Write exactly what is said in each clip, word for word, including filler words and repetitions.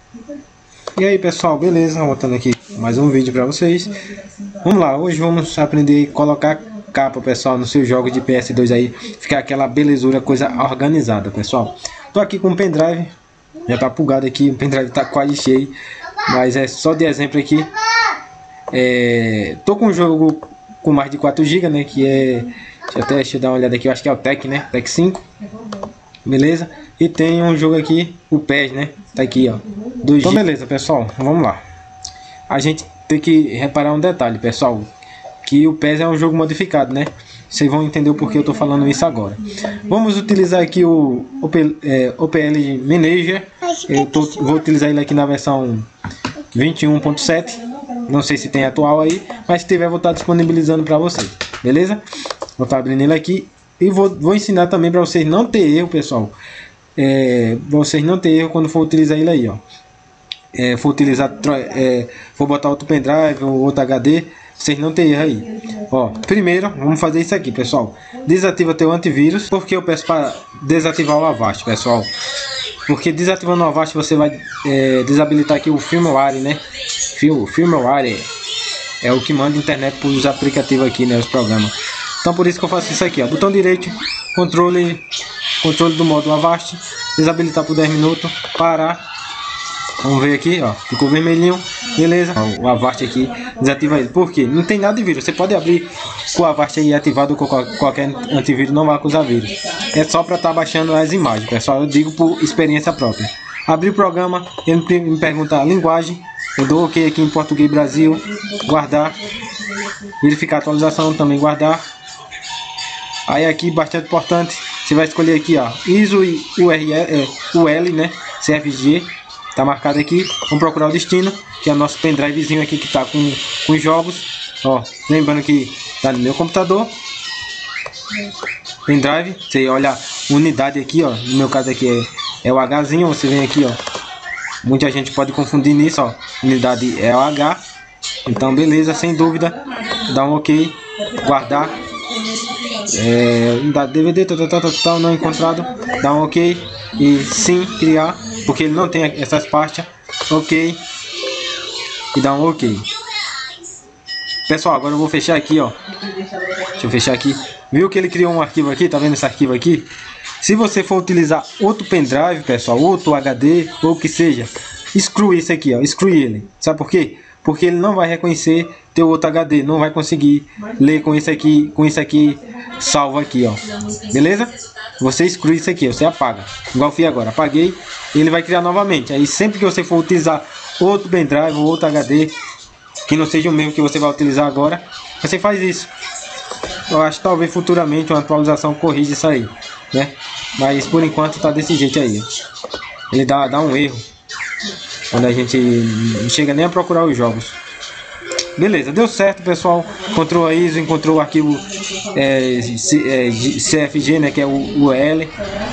E aí pessoal, beleza? Voltando aqui mais um vídeo para vocês. Vamos lá, hoje vamos aprender a colocar capa, pessoal, no seu jogo de P S dois aí, ficar aquela belezura, coisa organizada, pessoal. Tô aqui com um pendrive, já tá plugado aqui, o pendrive tá quase cheio, mas é só de exemplo aqui. É, tô com um jogo com mais de quatro gigas, né, que é, deixa eu, até, deixa eu dar uma olhada aqui, eu acho que é o Tech, né, Tech cinco. Beleza? E tem um jogo aqui, o P E S, né? Tá aqui, ó. dois G. Então beleza, pessoal, vamos lá. A gente tem que reparar um detalhe, pessoal, que o P E S é um jogo modificado, né? Vocês vão entender o porquê eu tô falando isso agora. Vamos utilizar aqui o O P, é, O P L Manager. Eu tô, vou utilizar ele aqui na versão vinte e um ponto sete. Não sei se tem atual aí, mas se tiver, vou estar disponibilizando para vocês. Beleza? Vou estar abrindo ele aqui. E vou, vou ensinar também para vocês não ter erro, pessoal. É, vocês não ter erro quando for utilizar ele aí, ó. É, for utilizar, é, for botar outro pendrive ou outro H D, vocês não ter erro aí. Ó, primeiro, vamos fazer isso aqui, pessoal. Desativa teu antivírus. Porque eu peço para desativar o Avast, pessoal? Porque desativando o Avast você vai é, desabilitar aqui o firmware, né? O firmware é, é o que manda internet para os aplicativos aqui, né? Os programas. Então por isso que eu faço isso aqui, ó. Botão direito, controle, controle do modo Avast, desabilitar por dez minutos, parar. Vamos ver aqui, ó, ficou vermelhinho, beleza. Ó, o Avast aqui, desativa ele. Por quê? Não tem nada de vírus. Você pode abrir com o Avast aí ativado com qualquer antivírus, não vai acusar vírus. É só para estar tá baixando as imagens, pessoal. Eu digo por experiência própria. Abrir o programa, ele me pergunta a linguagem. Eu dou OK aqui em português Brasil, guardar, verificar a atualização, também guardar. Aí aqui, bastante importante, você vai escolher aqui, ó, I S O e U R L, é, U L, né, C F G, tá marcado aqui. Vamos procurar o destino, que é o nosso pendrivezinho aqui que tá com, com jogos, ó, lembrando que tá no meu computador, pendrive, você olha a unidade aqui, ó, no meu caso aqui é, é o Hzinho, você vem aqui, ó, muita gente pode confundir nisso, ó, unidade é o H, então beleza, sem dúvida, dá um OK, guardar. É, da D V D total, total, total não encontrado, dá um OK e sim criar, porque ele não tem essas pastas, OK e dá um OK. Pessoal, agora eu vou fechar aqui, ó. Deixa eu fechar aqui. Viu que ele criou um arquivo aqui? Tá vendo esse arquivo aqui? Se você for utilizar outro pendrive, pessoal, outro H D ou o que seja, exclui isso aqui, ó, exclui ele. Sabe por quê? Porque ele não vai reconhecer teu outro H D, não vai conseguir ler com isso aqui, com isso aqui salvo aqui, ó. Beleza? Você exclui isso aqui, você apaga. Igual eu fiz agora, apaguei, ele vai criar novamente. Aí sempre que você for utilizar outro pendrive ou outro H D que não seja o mesmo que você vai utilizar agora, você faz isso. Eu acho que talvez futuramente uma atualização corrija isso aí, né? Mas por enquanto tá desse jeito aí, ó. Ele dá, dá um erro quando a gente não chega nem a procurar os jogos. Beleza, deu certo, pessoal. Encontrou a I S O, encontrou o arquivo é, C F G, né, que é o U L.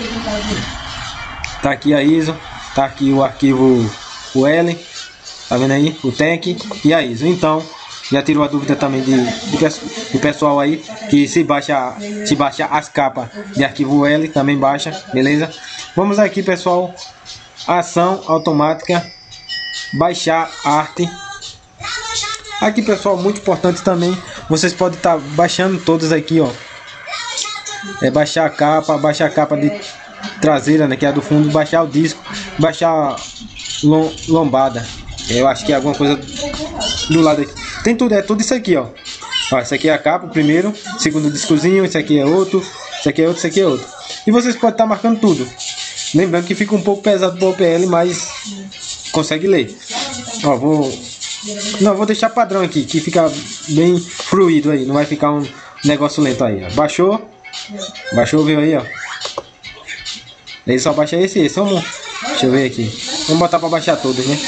Tá aqui a I S O, tá aqui o arquivo U L, tá vendo aí? O Tech e a I S O. Então, já tirou a dúvida também de, de, do pessoal aí, que se baixa, se baixa as capas de arquivo U L, também baixa, beleza? Vamos aqui, pessoal, ação automática, baixar arte. Aqui, pessoal, muito importante também, vocês podem estar tá baixando todas aqui, ó. É baixar a capa, baixar a capa de traseira, né, que é a do fundo, baixar o disco, baixar lom, lombada. Eu acho que é alguma coisa do lado aqui. Tem tudo, é tudo isso aqui, ó. Ó, esse aqui é a capa, o primeiro, segundo discozinho, esse aqui é outro, esse aqui é outro, esse aqui é outro. E vocês podem estar tá marcando tudo. Lembrando que fica um pouco pesado pro O P L, mas consegue ler. Ó, vou... Não, vou deixar padrão aqui, que fica bem fluido aí, não vai ficar um negócio lento aí, ó. Baixou, baixou, viu aí, ó. Ele só baixa esse e esse, vamos, deixa eu ver aqui. Vamos botar para baixar todos, né?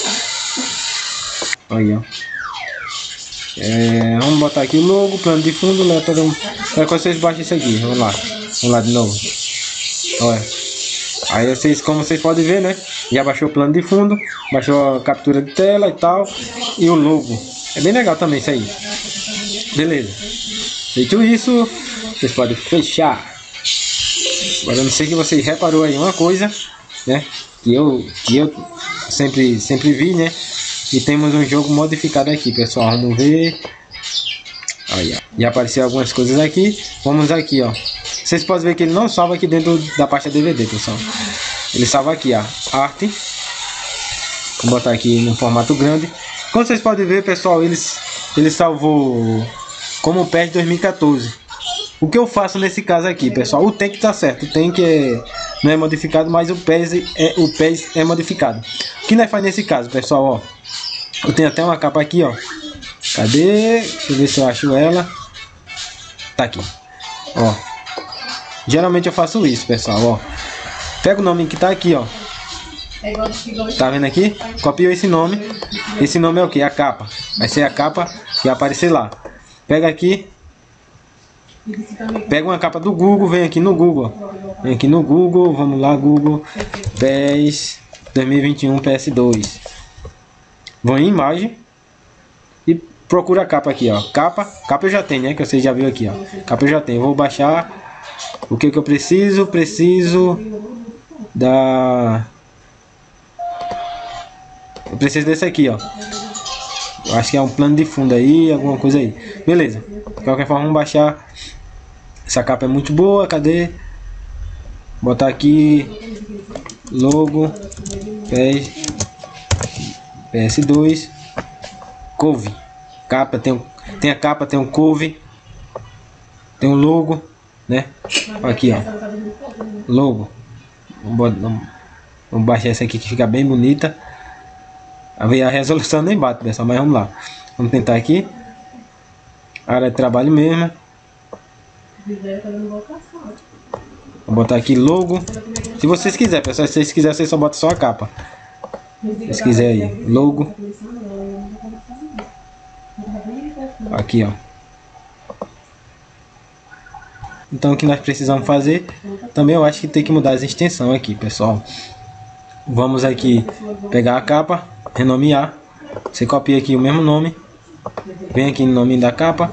Aí, ó. É, vamos botar aqui o logo, plano de fundo, né? Todo mundo... É que vocês baixem isso aqui, vamos lá. Vamos lá de novo. Olha. Aí vocês, como vocês podem ver, né? Já baixou o plano de fundo, baixou a captura de tela e tal, e o logo. É bem legal também isso aí. Beleza. Feito isso, vocês podem fechar. Agora eu não sei que vocês reparou aí uma coisa, né? Que eu, que eu sempre, sempre vi, né? E temos um jogo modificado aqui, pessoal. Vamos ver. Aí, já apareceu algumas coisas aqui. Vamos aqui, ó. Vocês podem ver que ele não salva aqui dentro da pasta D V D, pessoal. Ele salva aqui, ó, arte. Vou botar aqui no formato grande. Como vocês podem ver, pessoal, eles, ele salvou como P E S dois mil e quatorze. O que eu faço nesse caso aqui, pessoal? O tank tá certo. O tank é, não é modificado, mas o P E S é, o P E S é modificado. O que nós faz nesse caso, pessoal? Ó, eu tenho até uma capa aqui, ó. Cadê? Deixa eu ver se eu acho ela. Tá aqui. Ó. Geralmente eu faço isso, pessoal. Ó. Pega o nome que tá aqui, ó. Tá vendo aqui? Copio esse nome. Esse nome é o que? A capa. Vai ser a capa que vai aparecer lá. Pega aqui. Pega uma capa do Google. Vem aqui no Google. Vem aqui no Google. Vamos lá, Google. P E S dois mil e vinte e um P S dois. Vou em imagem. E procura a capa aqui, ó. Capa. Capa eu já tenho, né? Que você já viu aqui, ó. Capa eu já tenho. Vou baixar. O que que eu preciso? Preciso da... Eu preciso desse aqui, ó. Eu acho que é um plano de fundo aí, alguma coisa aí. Beleza. De qualquer forma, vamos baixar. Essa capa é muito boa. Cadê? Botar aqui logo P S dois couve. Capa, tem, tem a capa, tem um couve, tem um logo, né? Aqui, ó. Logo. Vamos, vamos baixar essa aqui que fica bem bonita. A resolução nem bate, pessoal, mas vamos lá. Vamos tentar aqui. Área de trabalho mesmo. Vou botar aqui logo. Se vocês quiserem, pessoal, se vocês quiserem, vocês só botam só a capa. Se vocês quiserem aí, logo. Aqui, ó. Então o que nós precisamos fazer, também eu acho que tem que mudar as extensões aqui, pessoal. Vamos aqui pegar a capa, renomear. Você copia aqui o mesmo nome, vem aqui no nome da capa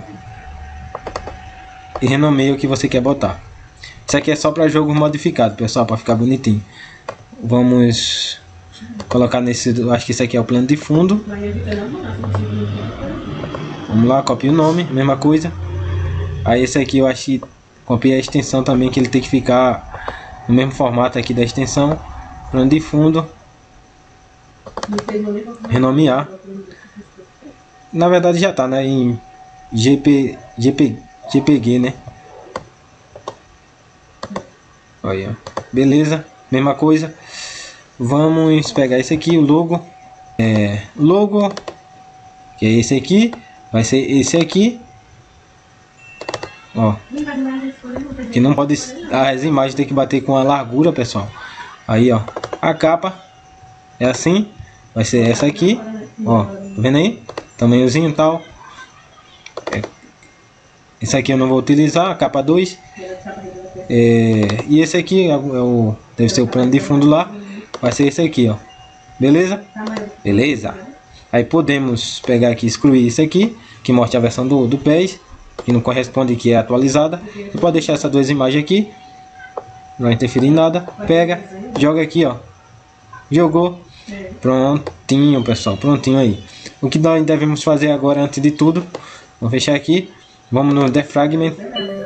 e renomeia o que você quer botar. Isso aqui é só para jogos modificados, pessoal, para ficar bonitinho. Vamos colocar nesse, eu acho que isso aqui é o plano de fundo. Vamos lá, copia o nome, mesma coisa. Aí esse aqui eu acho que copia a extensão também, que ele tem que ficar no mesmo formato aqui da extensão. Plano de fundo. Renomear. Na verdade já tá, né? Em G P, G P, G P G, né? Olha, beleza, mesma coisa. Vamos pegar esse aqui, o logo. É, logo, que é esse aqui. Vai ser esse aqui. Ó. Que não pode. As imagens tem que bater com a largura, pessoal. Aí, ó. A capa é assim. Vai ser essa aqui. Ó. Tá vendo aí? Tamanhozinho e tal. É. Esse aqui eu não vou utilizar. A capa dois. É, e esse aqui é o, deve ser o plano de fundo lá. Vai ser esse aqui, ó. Beleza? Beleza. Aí podemos pegar aqui e excluir isso aqui, que mostra a versão do, do P E S, que não corresponde, que é atualizada. E pode deixar essas duas imagens aqui, não vai interferir em nada. Pega, joga aqui, ó. Jogou. Prontinho, pessoal. Prontinho aí. O que nós devemos fazer agora, antes de tudo, vou fechar aqui. Vamos no Defragment.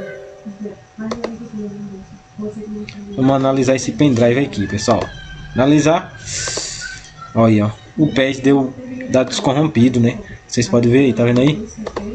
Vamos analisar esse pendrive aqui, pessoal. Analisar. Olha, ó. O P E S deu dados corrompidos, né? Vocês podem ver aí, tá vendo aí?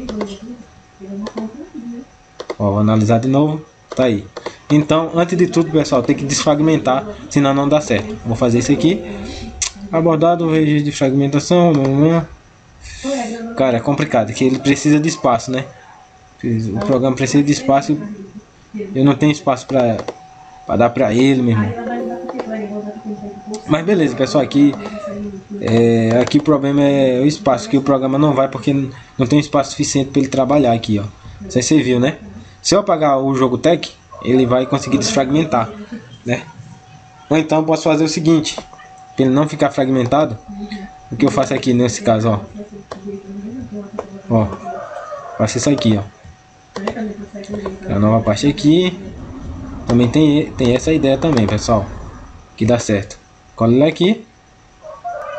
Ó, vou analisar de novo. Tá aí. Então, antes de tudo, pessoal, tem que desfragmentar, senão não dá certo. Vou fazer isso aqui. Abordado, registro de fragmentação. Cara, é complicado, que ele precisa de espaço, né? O programa precisa de espaço. Eu não tenho espaço para para dar para ele, meu irmão. Mas beleza, pessoal, aqui é, aqui o problema é o espaço, que o programa não vai porque não tem espaço suficiente para ele trabalhar aqui, ó. Você, você viu, né? Se eu apagar o jogo tech, ele vai conseguir desfragmentar, né? Ou então eu posso fazer o seguinte, para ele não ficar fragmentado, o que eu faço aqui nesse caso, ó. Ó, faço isso aqui, ó. A nova parte aqui. Também tem, tem essa ideia também, pessoal, que dá certo. Cola ele aqui.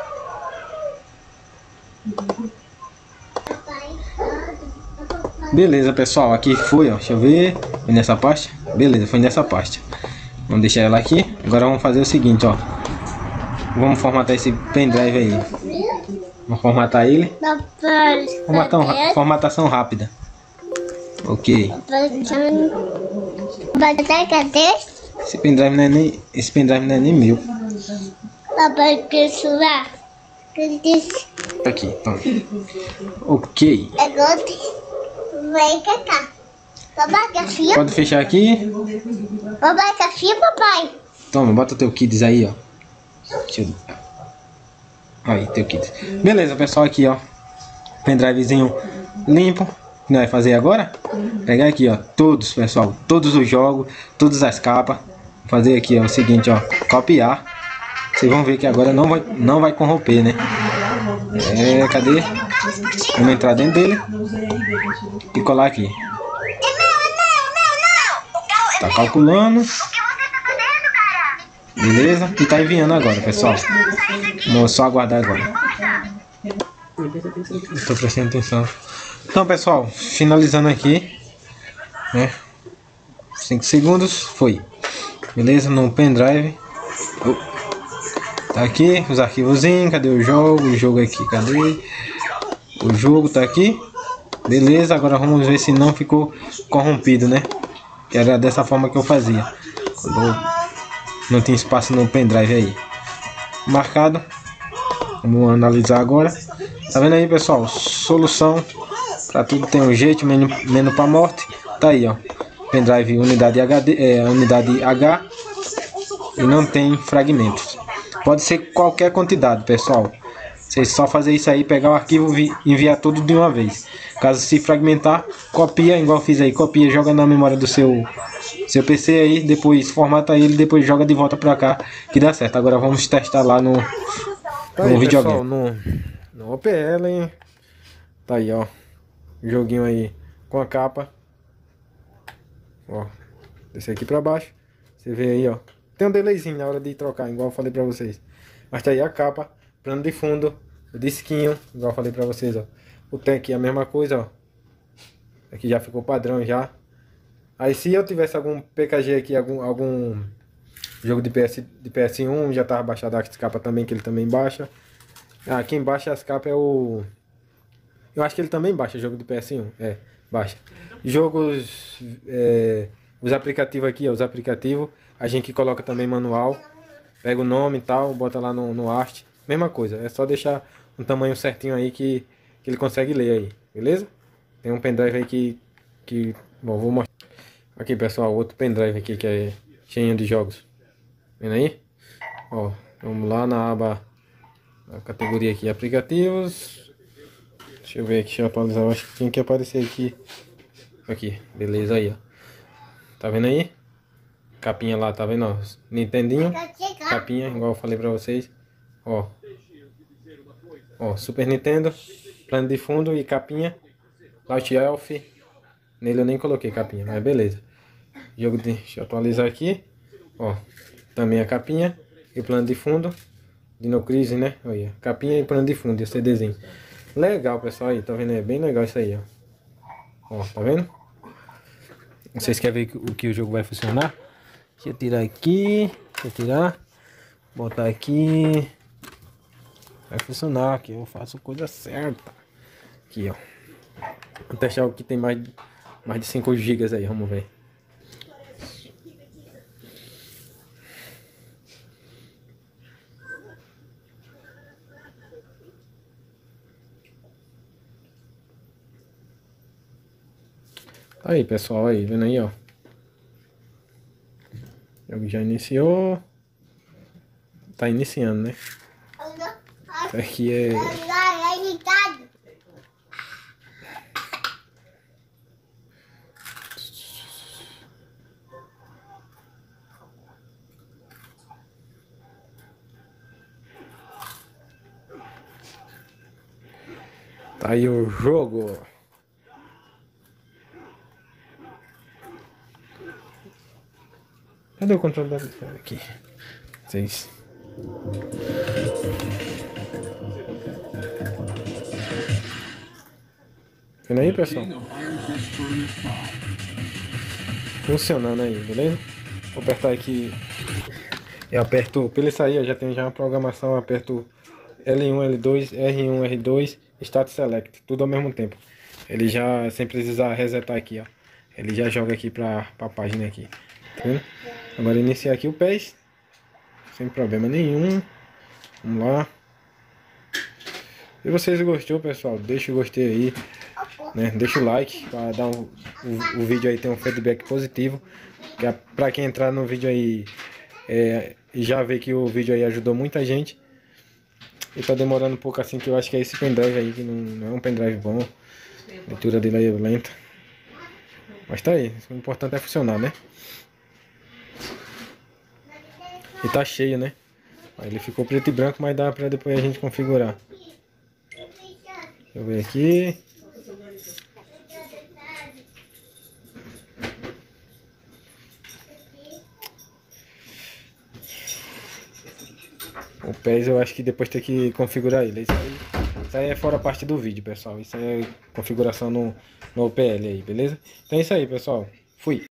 Beleza, pessoal, aqui foi, ó, deixa eu ver, foi nessa pasta, beleza, foi nessa pasta. Vamos deixar ela aqui. Agora vamos fazer o seguinte, ó, vamos formatar esse pendrive aí. Vamos formatar ele. Formatar, formatação rápida. Ok. Esse pendrive não é nem, esse pendrive não é nem meu. Aqui, toma. Ok. Vem cá. Papai, café? Pode fechar aqui. Papai, café, papai? Toma, bota teu kids aí, ó. Deixa eu... Aí, teu kids. Beleza, pessoal, aqui, ó. Pendrivezinho limpo. O que nós vai fazer agora? Pegar aqui, ó, todos, pessoal. Todos os jogos, todas as capas. Fazer aqui, ó, o seguinte, ó. Copiar. Vocês vão ver que agora não vai, não vai corromper, né? É, cadê? Vamos entrar dentro dele e colar aqui. Tá calculando. Beleza? E tá enviando agora, pessoal. Vamos só aguardar agora. Estou prestando atenção. Então, pessoal, finalizando aqui, né? cinco segundos, foi. Beleza? No pendrive. Oh. Tá aqui os arquivozinhos. Cadê o jogo? O jogo aqui, cadê? O jogo tá aqui. Beleza, agora vamos ver se não ficou corrompido, né? Que era dessa forma que eu fazia quando não tinha espaço no pendrive aí. Marcado. Vamos analisar agora. Tá vendo aí, pessoal? Solução para tudo tem um jeito, menu, menu para morte. Tá aí, ó. Pendrive unidade H D, é, unidade H e não tem fragmentos. Pode ser qualquer quantidade, pessoal. Vocês só fazer isso aí, pegar o arquivo e enviar tudo de uma vez. Caso se fragmentar, copia, igual eu fiz aí, copia, joga na memória do seu seu P C aí, depois formata ele, depois joga de volta pra cá, que dá certo. Agora vamos testar lá no, tá no aí, videogame. Pessoal, no, no O P L, hein? Tá aí, ó. Joguinho aí com a capa. Ó, descer aqui pra baixo. Você vê aí, ó. Tem um delayzinho na hora de trocar, igual eu falei pra vocês. Mas tá aí a capa, plano de fundo, o disquinho, igual eu falei pra vocês, ó. O tanque é a mesma coisa, ó. Aqui já ficou padrão já. Aí se eu tivesse algum P K G aqui, algum, algum jogo de, P S, de P S um, já tava baixado as capas também, que ele também baixa. Ah, quem baixa as capas é o... Eu acho que ele também baixa jogo de P S um, é, baixa. Jogos, é, os aplicativos aqui, ó, os aplicativos, a gente coloca também manual. Pega o nome e tal, bota lá no, no art. Mesma coisa, é só deixar um tamanho certinho aí que, que ele consegue ler aí, beleza? Tem um pendrive aí que, que... Bom, vou mostrar. Aqui, pessoal, outro pendrive aqui que é cheio de jogos. Vendo aí? Ó, vamos lá na aba, na categoria aqui, aplicativos. Deixa eu ver aqui, deixa eu atualizar, eu acho que tinha que aparecer aqui. Aqui, beleza aí, ó. Tá vendo aí? Capinha lá, tá vendo, ó? Nintendinho, capinha, igual eu falei pra vocês. Ó. Ó, Super Nintendo, plano de fundo e capinha. Loud Elf. Nele eu nem coloquei capinha, mas beleza. Jogo de... Deixa eu atualizar aqui. Ó, também a capinha e plano de fundo. Dino Crisis, né? Olha, capinha e plano de fundo, e o CDzinho. Legal, pessoal, aí, tá vendo? É bem legal isso aí, ó. Ó, tá vendo? Vocês querem ver o que o jogo vai funcionar? Deixa eu tirar aqui. Deixa eu tirar. Botar aqui. Vai funcionar aqui. Eu faço coisa certa. Aqui, ó. Vou testar o que tem mais, mais de cinco gigas aí. Vamos ver. Tá aí, pessoal, aí, vendo aí, ó. O jogo já iniciou. Tá iniciando, né? Isso aqui é... Tá aí o jogo. Cadê o controle da... Aqui. Vocês... vendo aí, pessoal? Funcionando aí, beleza? Vou apertar aqui. Eu aperto, para ele sair, eu já tenho já uma programação, eu aperto L um, L dois, R um, R dois, Start Select, tudo ao mesmo tempo. Ele já, sem precisar resetar aqui, ó. Ele já joga aqui para a página aqui. Tá vendo? Agora iniciar aqui o P E S. Sem problema nenhum. Vamos lá. Se vocês gostou, pessoal, deixa o gostei aí, né? Deixa o like para dar um, o, o vídeo aí ter um feedback positivo. Que para quem entrar no vídeo aí é, e já vê que o vídeo aí ajudou muita gente. E tá demorando um pouco assim, que eu acho que é esse pendrive aí que não, não é um pendrive bom. A leitura dele aí é lenta. Mas tá aí, o importante é funcionar, né? E tá cheio, né? Aí ele ficou preto e branco, mas dá pra depois a gente configurar. Deixa eu ver aqui. O P E S eu acho que depois tem que configurar ele. Isso aí, isso aí é fora parte do vídeo, pessoal. Isso aí é configuração no, no O P L aí, beleza? Então é isso aí, pessoal. Fui.